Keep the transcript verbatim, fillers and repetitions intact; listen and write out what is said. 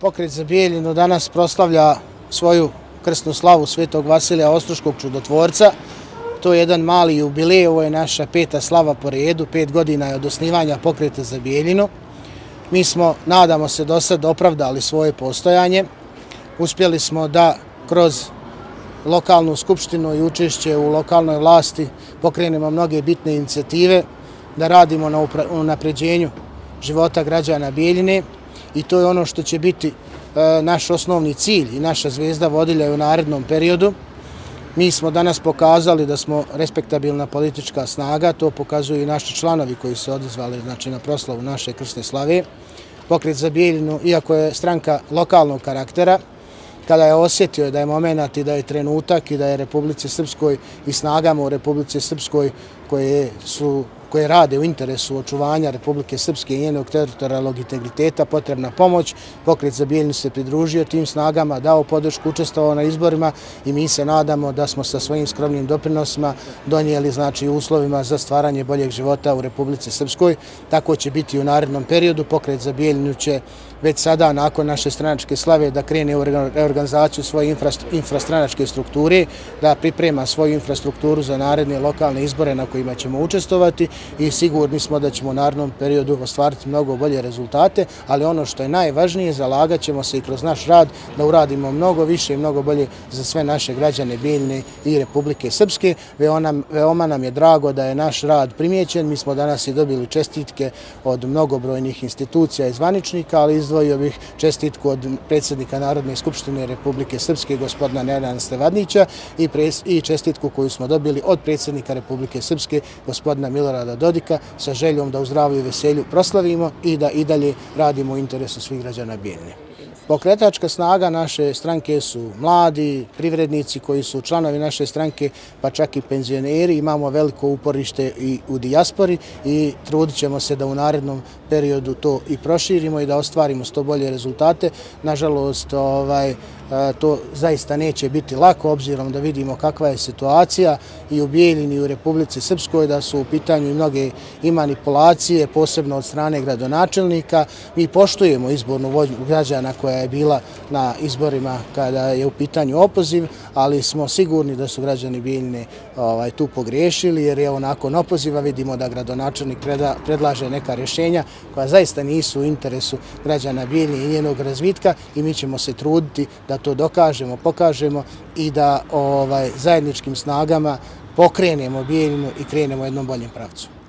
Pokret za Bijeljinu danas proslavlja svoju krsnu slavu Svetog Vasilija Ostroškog čudotvorca. To je jedan mali jubilej, ovo je naša peta slava po redu, pet godina je od osnivanja Pokreta za Bijeljinu. Mi smo, nadamo se, do sad opravdali svoje postojanje. Uspjeli smo da kroz lokalnu skupštinu i učešće u lokalnoj vlasti pokrenemo mnoge bitne inicijative, da radimo na unapređenju života građana Bijeljine i to je ono što će biti naš osnovni cilj i naša zvezda vodilja u narednom periodu. Mi smo danas pokazali da smo respektabilna politička snaga, to pokazuju i naši članovi koji su odazvali znači, na proslavu naše krsne slave. Pokret za Bijeljinu, iako je stranka lokalnog karaktera, kada je osjetio da je moment i da je trenutak i da je Republici Srpskoj i snagama u Republici Srpskoj koje su koje rade u interesu očuvanja Republike Srpske i njenog teritorijalnog integriteta potrebna pomoć. Pokret za Bijeljinu se pridružio tim snagama, dao podršku, učestvovao na izborima i mi se nadamo da smo sa svojim skromnim doprinosima donijeli znači uslovima za stvaranje boljeg života u Republici Srpskoj. Tako će biti u narednom periodu. Pokret za Bijeljinu će već sada, nakon naše stranačke slave, da krene u reorganizaciju svoje infrastranačke strukture, da priprema svoju infrastrukturu za naredne lokalne izbore na kojima ćemo učestvovati i sigurni smo da ćemo u narednom periodu ostvariti mnogo bolje rezultate, ali ono što je najvažnije, zalagat ćemo se i kroz naš rad da uradimo mnogo više i mnogo bolje za sve naše građane Bijeljine i Republike Srpske. Veoma nam je drago da je naš rad primijećen. Mi smo danas i dobili čestitke od mnogobrojnih institucija i zvaničnika, ali izdvojio bih čestitku od predsjednika Narodne skupštine Republike Srpske, gospodina Nenada Stevadnića, i čestitku koju smo dobili od predsjednika Republike Srpske, gospodina Milorada Dodika, sa željom da u zdravlju i veselju proslavimo i da i dalje radimo u interesu svih građana Bijeljine. Pokretačka snaga naše stranke su mladi, privrednici koji su članovi naše stranke, pa čak i penzioneri. Imamo veliko uporište i u dijaspori i trudit ćemo se da u narednom periodu to i proširimo i da ostvarimo sto bolje rezultate. Nažalost, ovaj, to zaista neće biti lako, obzirom da vidimo kakva je situacija i u Bijeljini i u Republici Srpskoj, da su u pitanju i mnoge i manipulacije, posebno od strane gradonačelnika. Mi poštujemo izbornu volju građana koja je bila na izborima kada je u pitanju opoziv, ali smo sigurni da su građani Bijeljine ovaj, tu pogriješili, jer je nakon opoziva vidimo da gradonačelnik preda, predlaže neka rješenja koja zaista nisu u interesu građana Bijeljine i njenog razvitka i mi ćemo se truditi da to dokažemo, pokažemo i da ovaj, zajedničkim snagama pokrenemo Bijeljinu i krenemo u jednom boljem pravcu.